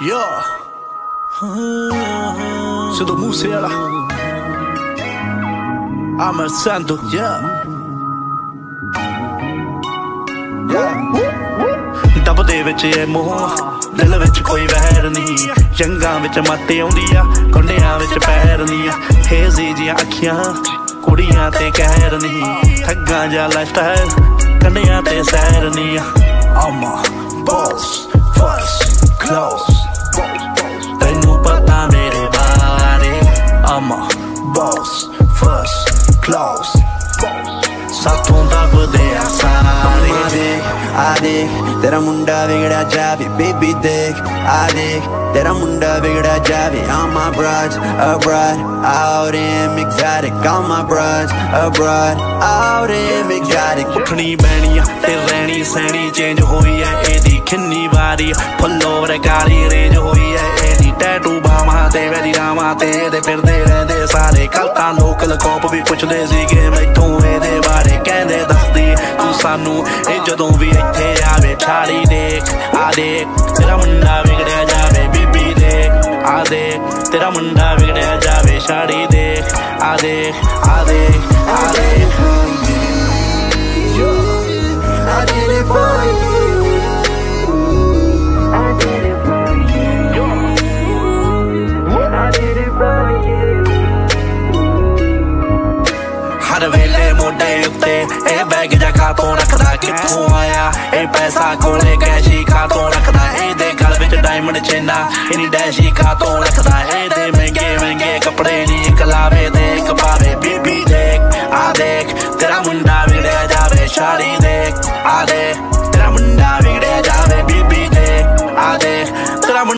Yeah. Sido Musela. Amar Santo. Yeah. ਦਬ ਦੇ ਵਿੱਚ ਇਹ ਮੋਹ ਦਿਲ ਵਿੱਚ ਕੋਈ ਵਹਿਰ ਨਹੀਂ ਜੰਗਾਂ ਵਿੱਚ ਮੱਤ ਆਉਂਦੀ ਆ ਕੰਡਿਆਂ ਵਿੱਚ ਪੈਰ ਨਹੀਂ ਹੇਜ਼ੀ ਜੀਆਂ ਅੱਖੀਆਂ ਕੁੜੀਆਂ ਤੇ ਕਹਿਰ ਨਹੀਂ ਠੱਗਾਂ ਜਾਂ ਲਾਈਫਸਟਾਈਲ ਕੰਡਿਆਂ ਤੇ ਸੈਰ ਨਹੀਂ I'm a boss first close ਤੈਨੂੰ ਪਤਾ ਮੇਰੇ ਬਾਰੇ I'm a boss first close ਸਾਥੋਂ ਦੱਬਦੇ ਆ ਸਾਰੇ ਆ ਦੇਖ ਤੇਰਾ ਮੁੰਡਾ ਵਿਗੜਿਆ ਜਾਵੇ ਬੇਬੀ ਦੇਖ ਆ ਦੇਖ ਤੇਰਾ ਮੁੰਡਾ ਵਿਗੜਿਆ ਜਾਵੇ all my broads abroad out in exotic all my broads abroad out in exotic ਉੱਠਣੀ Beni ਤੇ ਰਹਿਣੀ ਸਹਿਣੀ ਚੇਂਜ ਹੋਈ ਐ ਇਹਦੀ ਕਿੰਨੀ ਵਾਰੀ ਫੁੱਲੋਵਰ ਕਾਲੀ ਰੇਂਜ ਹੋਈ ਐ ਇਹਦੀ ਟੈਟੂ ਬਾਹਾਂ ਤੇ ਵੈਦੀ ਰਾਵਾਂ ਤੇ ਇਹਦੇ ਫਿਰਦੇ ਰਹਿੰਦੇ ਸਾਰੇ ਕੱਲ ਤਾਂ ਲੋਕਲ ਕੋਪ ਵੀ ਪੁੱਛਦੇ ਸੀਗੇ ਮੈਥੋਂ ਇਹਦੇ ਬਾਰੇ ਕਹਿੰਦੇ ਦੱਸਦੀ ਤੂੰ ਸਾਨੂੰ ਇਹ ਜਦੋਂ ਵੀ ਇੱਥੇ ਆਵੇ ਛਾੜੀ ਦੇਖ ਆ ਦੇਖ ਤੇਰਾ ਮੁੰਡਾ ਵਿਗੜਿਆ ਜਾਵੇ ਬੀਬੀ ਦੇਖ ਆ ਦੇਖ ਤੇਰਾ ਮੁੰਡਾ ਵਿਗੜਿਆ ਜਾਵੇ ਛਾੜੀ ਦੇਖ ਆ ਦੇਖ ਆ ਦੇਖ ਆ ਦੇਖ I did it for you I did it for you I did it for you ਹਰ ਵੇਲੇ ਮੋਢੇ ਉੱਤੇ ਇਹ ਬੈਗ ਜਾ ਖਾਤੋਂ ਰੱਖਦਾ ਕਿੱਥੋਂ ਆਇਆ ਇਹ ਪੈਸਾ ਕੋਲੇ ਕੈਸ਼ੀ ਖਾਤੋਂ ਰੱਖਦਾ ਇਹਦੇ ਗਲ ਵਿੱਚ ਡਾਇਮੰਡ ਚੇਨਾ ਇਨੀ ਡੈਸ਼ੀ ਖਾਤੋਂ ਰੱਖਦਾ ਇਹਦੇ ਮਹਿੰਗੇ ਮਹਿੰਗੇ ਕੱਪੜੇ ਨੀ ਇੱਕ ਲਾਵੇ ਤੇ ਇੱਕ ਪਾਵੇ ਬੀਬੀ ਦੇਖ ਆ ਦੇਖ ਤੇਰਾ ਮੁੰਡਾ ਵਿਗੜਿਆ ਜਾਵੇ ਛਾੜੀ ਦੇਖ ਆ ਦੇਖ